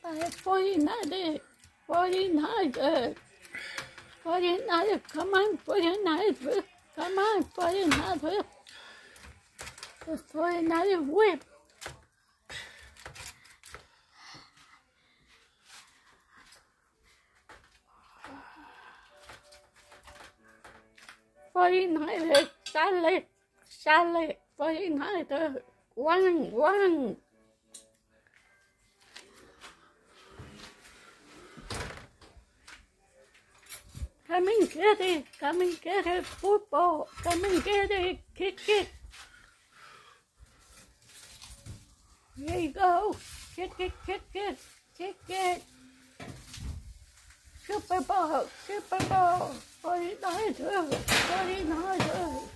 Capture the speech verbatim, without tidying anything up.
forty-nine, forty-nine, forty-nine, come on, forty-nine, come on, forty-nine, the forty-nine whip. Forty-nine, salad, salad, forty-nine, one, one. Come and get it, come and get it, football, come and get it, kick it. There you go, kick it, kick it, kick it. Super Bowl, Super Bowl, forty-nine, forty-nine.